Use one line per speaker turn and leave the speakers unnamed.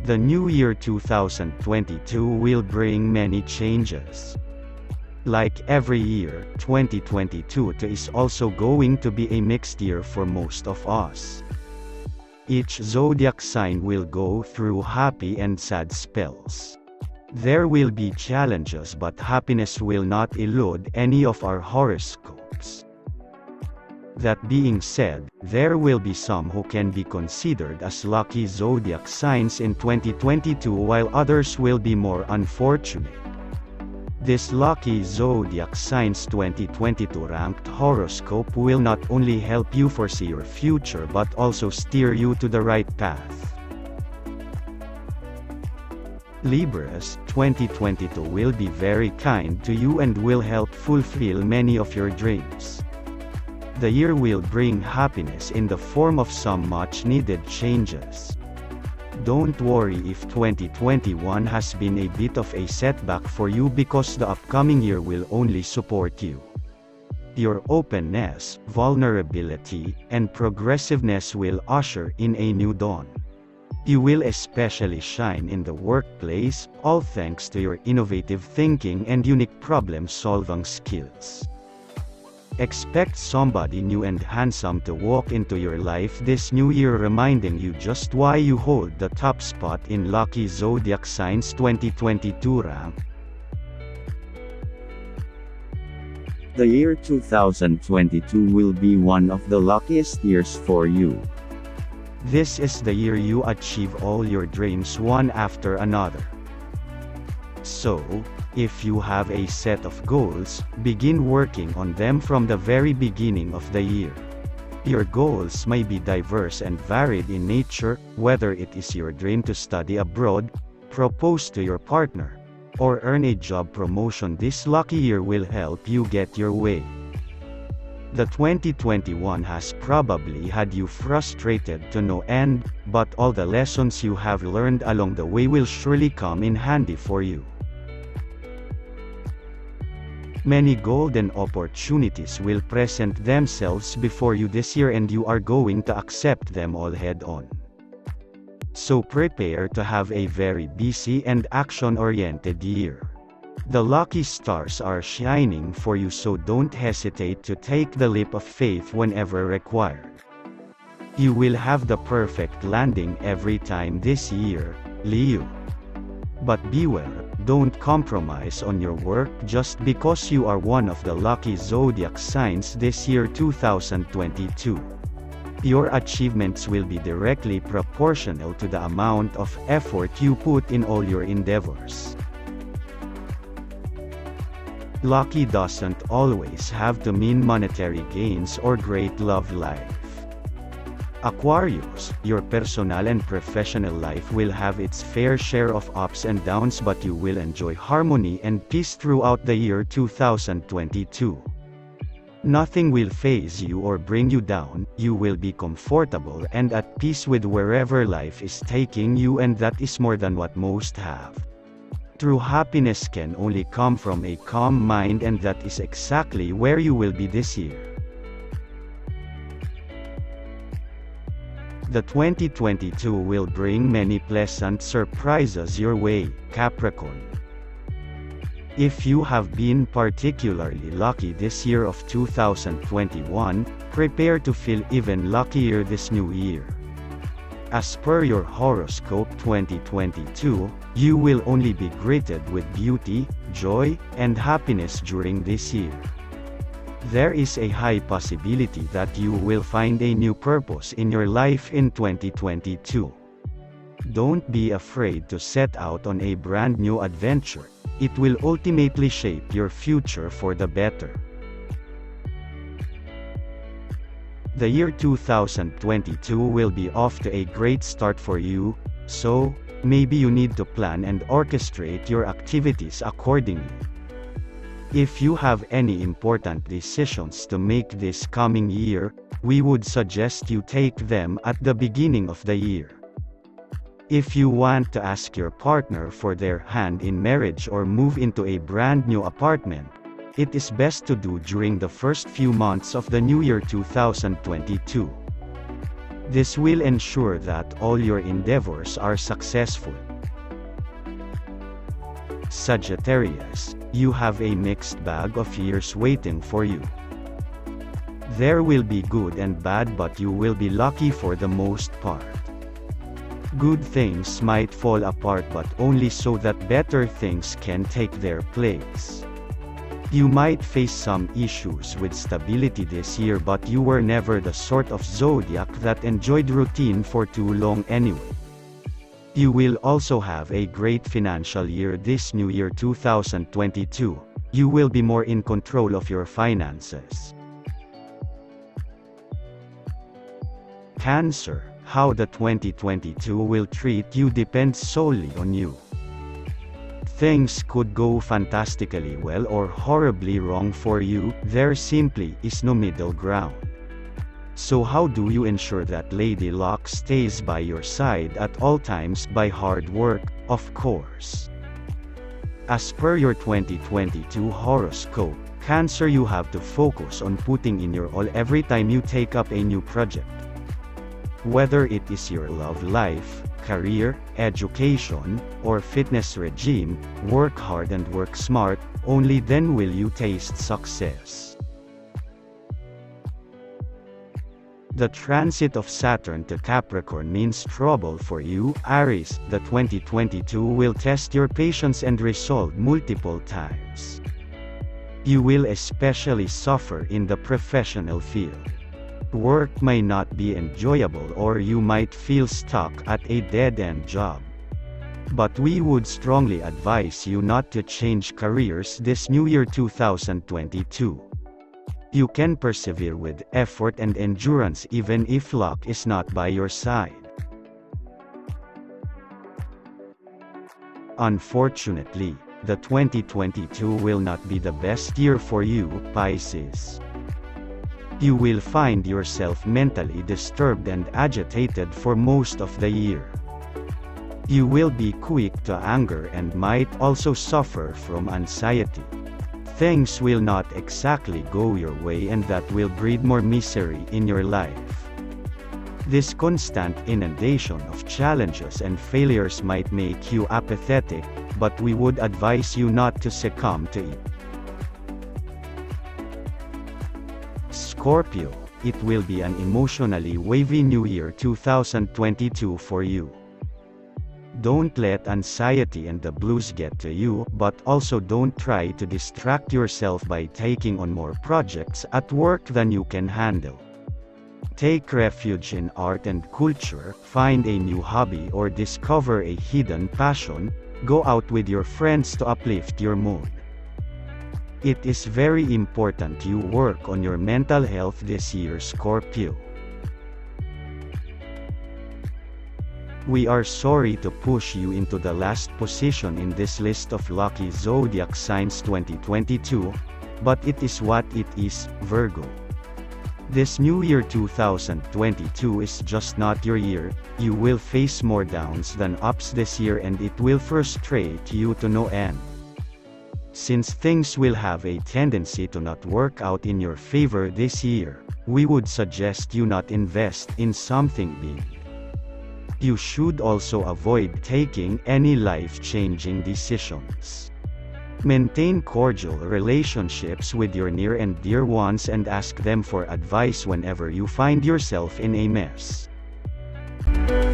The new year 2022 will bring many changes. Like every year, 2022 is also going to be a mixed year for most of us. Each zodiac sign will go through happy and sad spells. There will be challenges, but happiness will not elude any of our horoscopes. That being said, there will be some who can be considered as lucky zodiac signs in 2022, while others will be more unfortunate. This lucky zodiac signs 2022 ranked horoscope will not only help you foresee your future but also steer you to the right path. Libras, 2022 will be very kind to you and will help fulfill many of your dreams. The year will bring happiness in the form of some much-needed changes. Don't worry if 2021 has been a bit of a setback for you, because the upcoming year will only support you. Your openness, vulnerability, and progressiveness will usher in a new dawn. You will especially shine in the workplace, all thanks to your innovative thinking and unique problem-solving skills. Expect somebody new and handsome to walk into your life this new year, reminding you just why you hold the top spot in lucky zodiac signs 2022 rank.
The year 2022 will be one of the luckiest years for you.
This is the year you achieve all your dreams one after another. So, if you have a set of goals, begin working on them from the very beginning of the year. Your goals may be diverse and varied in nature, whether it is your dream to study abroad, propose to your partner, or earn a job promotion. This lucky year will help you get your way. The 2021 has probably had you frustrated to no end, but all the lessons you have learned along the way will surely come in handy for you. Many golden opportunities will present themselves before you this year, and you are going to accept them all head-on. So prepare to have a very busy and action-oriented year. The lucky stars are shining for you, so don't hesitate to take the leap of faith whenever required. You will have the perfect landing every time this year, Leo. But beware, don't compromise on your work just because you are one of the lucky zodiac signs this year 2022. Your achievements will be directly proportional to the amount of effort you put in all your endeavors. Lucky doesn't always have to mean monetary gains or great love life. Aquarius, your personal and professional life will have its fair share of ups and downs, but you will enjoy harmony and peace throughout the year 2022. Nothing will faze you or bring you down. You will be comfortable and at peace with wherever life is taking you, and that is more than what most have. True happiness can only come from a calm mind, and that is exactly where you will be this year. The 2022 will bring many pleasant surprises your way, Capricorn. If you have been particularly lucky this year of 2021, prepare to feel even luckier this new year. As per your horoscope 2022, you will only be greeted with beauty, joy, and happiness during this year. There is a high possibility that you will find a new purpose in your life in 2022. Don't be afraid to set out on a brand new adventure. It will ultimately shape your future for the better. The year 2022 will be off to a great start for you, so maybe you need to plan and orchestrate your activities accordingly. If you have any important decisions to make this coming year, we would suggest you take them at the beginning of the year. If you want to ask your partner for their hand in marriage or move into a brand new apartment, it is best to do during the first few months of the new year 2022. This will ensure that all your endeavors are successful. Sagittarius, you have a mixed bag of years waiting for you. There will be good and bad, but you will be lucky for the most part. Good things might fall apart, but only so that better things can take their place. You might face some issues with stability this year, but you were never the sort of zodiac that enjoyed routine for too long anyway. You will also have a great financial year this new year 2022. You will be more in control of your finances. Cancer, how the 2022 will treat you depends solely on you. Things could go fantastically well or horribly wrong for you. There simply is no middle ground. So how do you ensure that Lady Luck stays by your side at all times? By hard work, of course. As per your 2022 horoscope, Cancer, you have to focus on putting in your all every time you take up a new project. Whether it is your love life, career, education, or fitness regime, work hard and work smart, only then will you taste success. The transit of Saturn to Capricorn means trouble for you, Aries. The 2022 will test your patience and resolve multiple times. You will especially suffer in the professional field. Work may not be enjoyable, or you might feel stuck at a dead-end job. But we would strongly advise you not to change careers this new year 2022. You can persevere with effort and endurance even if luck is not by your side. Unfortunately, the 2022 will not be the best year for you, Pisces. You will find yourself mentally disturbed and agitated for most of the year. You will be quick to anger and might also suffer from anxiety. Things will not exactly go your way, and that will breed more misery in your life. This constant inundation of challenges and failures might make you apathetic, but we would advise you not to succumb to it. Scorpio, it will be an emotionally wavy new year 2022 for you. Don't let anxiety and the blues get to you, but also don't try to distract yourself by taking on more projects at work than you can handle. Take refuge in art and culture, find a new hobby or discover a hidden passion, go out with your friends to uplift your mood. It is very important you work on your mental health this year, Scorpio. We are sorry to push you into the last position in this list of lucky zodiac signs 2022, but it is what it is, Virgo. This new year 2022 is just not your year. You will face more downs than ups this year, and it will frustrate you to no end. Since things will have a tendency to not work out in your favor this year, we would suggest you not invest in something big. You should also avoid taking any life-changing decisions. Maintain cordial relationships with your near and dear ones and ask them for advice whenever you find yourself in a mess.